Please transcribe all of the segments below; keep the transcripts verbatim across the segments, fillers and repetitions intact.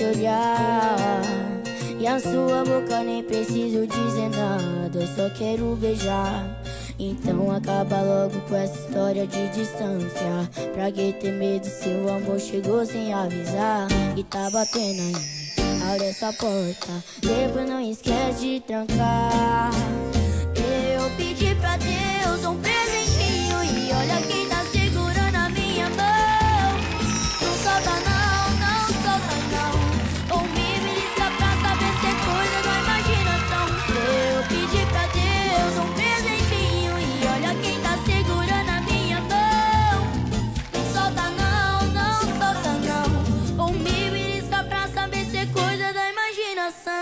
olhar. E a sua boca nem preciso dizer nada, eu só quero beijar. Então acaba logo com essa história de distância. Pra que ter medo, seu amor chegou sem avisar. E tá batendo aí, abre essa porta, depois não esquece de trancar. Eu pedi pra Deus um presentinho e olha quem tá segurando a minha mão. Não solta não, não solta não. Ou me belisca pra saber se é coisa da imaginação. Eu pedi pra Deus um presentinho e olha quem tá segurando a minha mão. Não solta não, não solta não. Ou me belisca pra saber se é coisa da imaginação.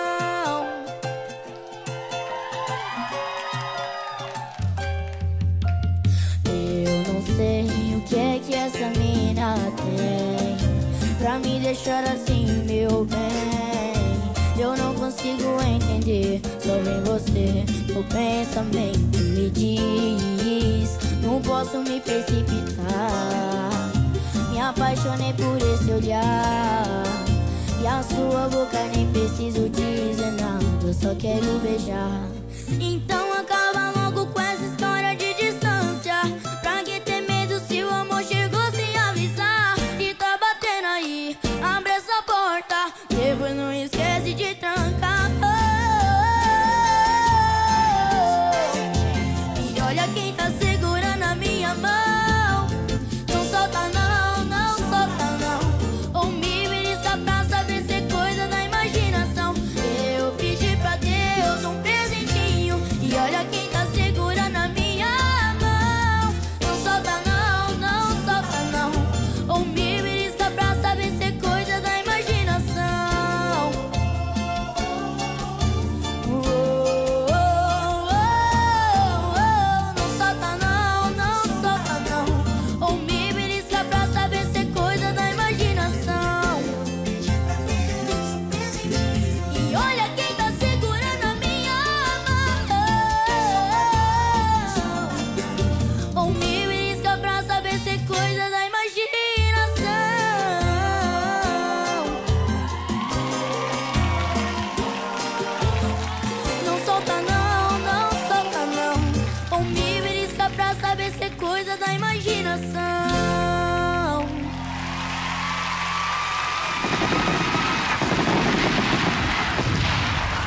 Sei o que é que essa mina tem pra me deixar assim, meu bem. Eu não consigo entender, só vem você no pensamento. Me diz, não posso me precipitar. Me apaixonei por esse olhar. E a sua boca nem preciso dizer nada, eu só quero beijar. Então acaba logo com essa história de distância. Pra que ter medo se o amor chegou sem avisar. E tá batendo aí, abre essa porta, depois não esquece de trancar. E olha quem tá segurando a minha mão. Não solta não, não solta não. Ou me belisca pra saber se é coisa da imaginação. Eu pedi pra Deus um presentinho e olha quem tá segurando a minha mão. Não solta não, não solta não. Ou me belisca pra saber se é coisa da imaginação. Oh, oh, oh, oh. Não solta não, não solta não. Ou me belisca pra saber se é coisa da imaginação. E olha quem tá segurando a minha mão. Ou me belisca pra saber se é coisa da imaginação. Não solta não, não solta não. Ou me belisca pra saber se é coisa da imaginação.